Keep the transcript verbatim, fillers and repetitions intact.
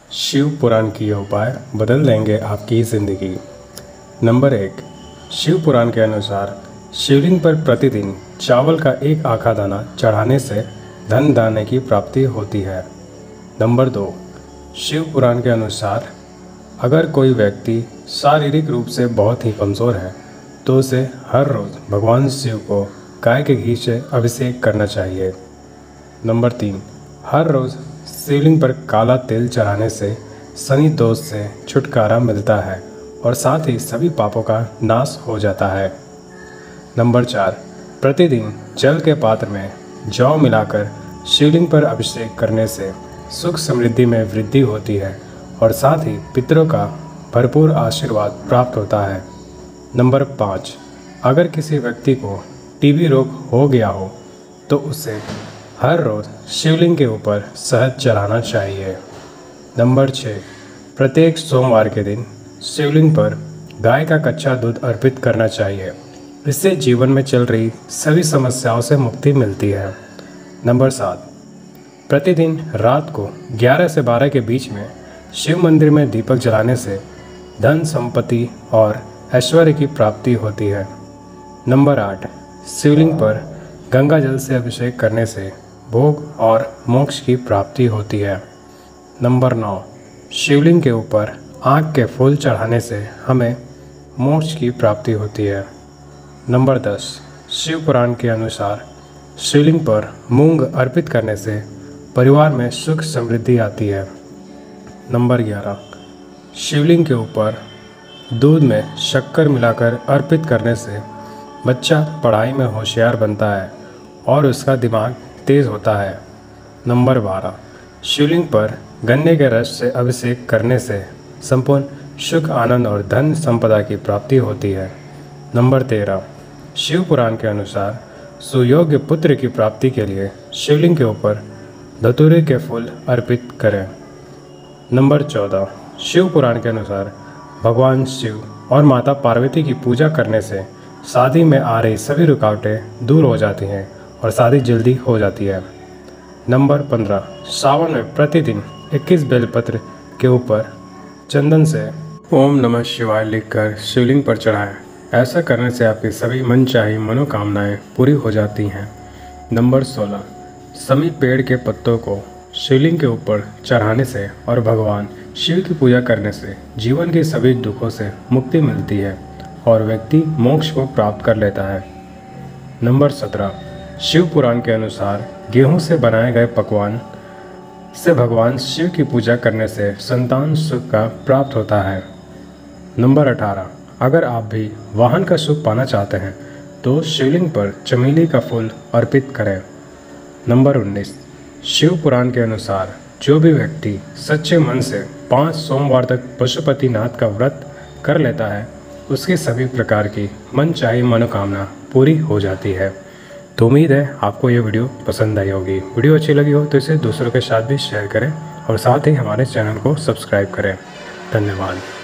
शिव पुराण की उपाय बदल देंगे आपकी ज़िंदगी। नंबर एक, शिव पुराण के अनुसार शिवलिंग पर प्रतिदिन चावल का एक आखा दाना चढ़ाने से धन दाने की प्राप्ति होती है। नंबर दो, शिव पुराण के अनुसार अगर कोई व्यक्ति शारीरिक रूप से बहुत ही कमज़ोर है तो उसे हर रोज़ भगवान शिव को गाय के घी से अभिषेक करना चाहिए। नंबर तीन, हर रोज़ शिवलिंग पर काला तेल चढ़ाने से शनि दोष से छुटकारा मिलता है और साथ ही सभी पापों का नाश हो जाता है। नंबर चार, प्रतिदिन जल के पात्र में जौ मिलाकर शिवलिंग पर अभिषेक करने से सुख समृद्धि में वृद्धि होती है और साथ ही पितरों का भरपूर आशीर्वाद प्राप्त होता है। नंबर पाँच, अगर किसी व्यक्ति को टीबी रोग हो गया हो तो उसे हर रोज़ शिवलिंग के ऊपर शहद चढ़ाना चाहिए। नंबर छः, प्रत्येक सोमवार के दिन शिवलिंग पर गाय का कच्चा दूध अर्पित करना चाहिए। इससे जीवन में चल रही सभी समस्याओं से मुक्ति मिलती है। नंबर सात, प्रतिदिन रात को ग्यारह से बारह के बीच में शिव मंदिर में दीपक जलाने से धन संपत्ति और ऐश्वर्य की प्राप्ति होती है। नंबर आठ, शिवलिंग पर गंगा जल से अभिषेक करने से भोग और मोक्ष की प्राप्ति होती है। नंबर नौ, शिवलिंग के ऊपर आँख के फूल चढ़ाने से हमें मोक्ष की प्राप्ति होती है। नंबर दस, शिव पुराण के अनुसार शिवलिंग पर मूंग अर्पित करने से परिवार में सुख समृद्धि आती है। नंबर ग्यारह, शिवलिंग के ऊपर दूध में शक्कर मिलाकर अर्पित करने से बच्चा पढ़ाई में होशियार बनता है और उसका दिमाग तेज़ होता है। नंबर बारह, शिवलिंग पर गन्ने के रस से अभिषेक करने से संपूर्ण सुख आनंद और धन संपदा की प्राप्ति होती है। नंबर तेरह, शिव पुराण के अनुसार सुयोग्य पुत्र की प्राप्ति के लिए शिवलिंग के ऊपर धतूरे के फूल अर्पित करें। नंबर चौदह, शिव पुराण के अनुसार भगवान शिव और माता पार्वती की पूजा करने से शादी में आ रही सभी रुकावटें दूर हो जाती हैं और शादी जल्दी हो जाती है। नंबर पंद्रह, सावन में प्रतिदिन इक्कीस बेलपत्र के ऊपर चंदन से ओम नमः शिवाय लिखकर शिवलिंग पर चढ़ाएं। ऐसा करने से आपकी सभी मनचाही मनोकामनाएं पूरी हो जाती हैं। नंबर सोलह, समी पेड़ के पत्तों को शिवलिंग के ऊपर चढ़ाने से और भगवान शिव की पूजा करने से जीवन के सभी दुखों से मुक्ति मिलती है और व्यक्ति मोक्ष को प्राप्त कर लेता है। नंबर सत्रह, शिव पुराण के अनुसार गेहूं से बनाए गए पकवान से भगवान शिव की पूजा करने से संतान सुख का प्राप्त होता है। नंबर अठारह, अगर आप भी वाहन का सुख पाना चाहते हैं तो शिवलिंग पर चमेली का फूल अर्पित करें। नंबर उन्नीस, शिव पुराण के अनुसार जो भी व्यक्ति सच्चे मन से पाँच सोमवार तक पशुपतिनाथ का व्रत कर लेता है उसकी सभी प्रकार की मनचाही मनोकामना पूरी हो जाती है। तो उम्मीद है आपको ये वीडियो पसंद आई होगी। वीडियो अच्छी लगी हो तो इसे दूसरों के साथ भी शेयर करें और साथ ही हमारे चैनल को सब्सक्राइब करें। धन्यवाद।